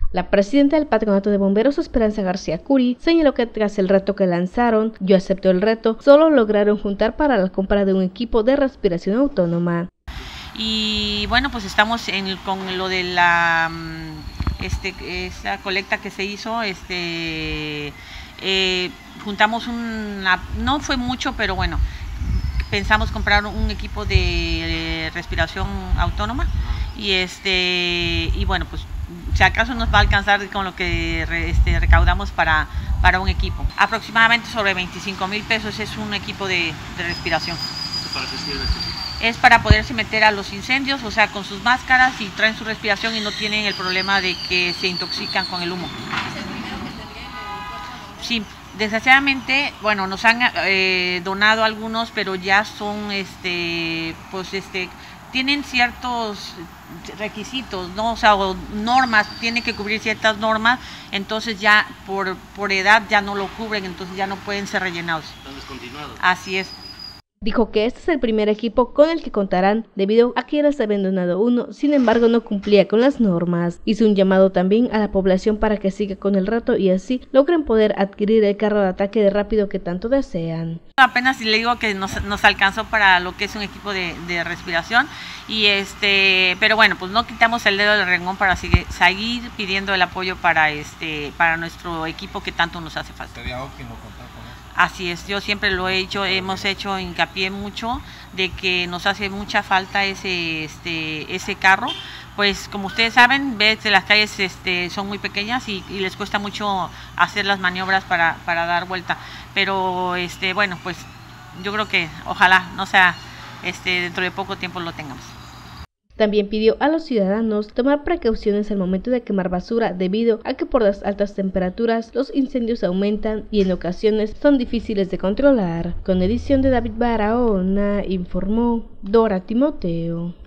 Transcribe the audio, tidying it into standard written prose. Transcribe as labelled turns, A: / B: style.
A: La presidenta del Patronato de Bomberos, Esperanza García Curi, señaló que tras el reto que lanzaron, Yo Acepto el Reto, solo lograron juntar para la compra de un equipo de respiración autónoma.
B: Y bueno, pues estamos con lo de la esa colecta que se hizo, juntamos no fue mucho, pero bueno, pensamos comprar un equipo de respiración autónoma y bueno, pues si acaso nos va a alcanzar con lo que recaudamos para un equipo. Aproximadamente sobre 25,000 pesos es un equipo de respiración.
C: ¿Para qué sirve?
B: Es para poderse meter a los incendios, o sea, con sus máscaras y traen su respiración y no tienen el problema de que se intoxican con el humo. Sí, desgraciadamente, bueno, nos han donado algunos, pero ya son, tienen ciertos requisitos, ¿no? O sea, o normas, tienen que cubrir ciertas normas, entonces ya por edad ya no lo cubren, entonces ya no pueden ser rellenados.
C: Están descontinuados.
B: Así es.
A: Dijo que este es el primer equipo con el que contarán debido a que ya les habían donado uno, sin embargo no cumplía con las normas. Hizo un llamado también a la población para que siga con el reto y así logren poder adquirir el carro de ataque de rápido que tanto desean.
B: Apenas le digo que nos alcanzó para lo que es un equipo de respiración y pero bueno, pues no quitamos el dedo del renglón para seguir pidiendo el apoyo para nuestro equipo que tanto nos hace falta.
D: Sería óptimo contar con eso.
B: Así es, yo siempre lo he hecho, hemos hecho hincapié mucho de que nos hace mucha falta ese carro, pues como ustedes saben, ves que las calles son muy pequeñas y les cuesta mucho hacer las maniobras para dar vuelta, pero bueno, pues yo creo que ojalá no sea dentro de poco tiempo lo tengamos.
A: También pidió a los ciudadanos tomar precauciones al momento de quemar basura debido a que por las altas temperaturas los incendios aumentan y en ocasiones son difíciles de controlar. Con edición de David Barahona, informó Dora Timoteo.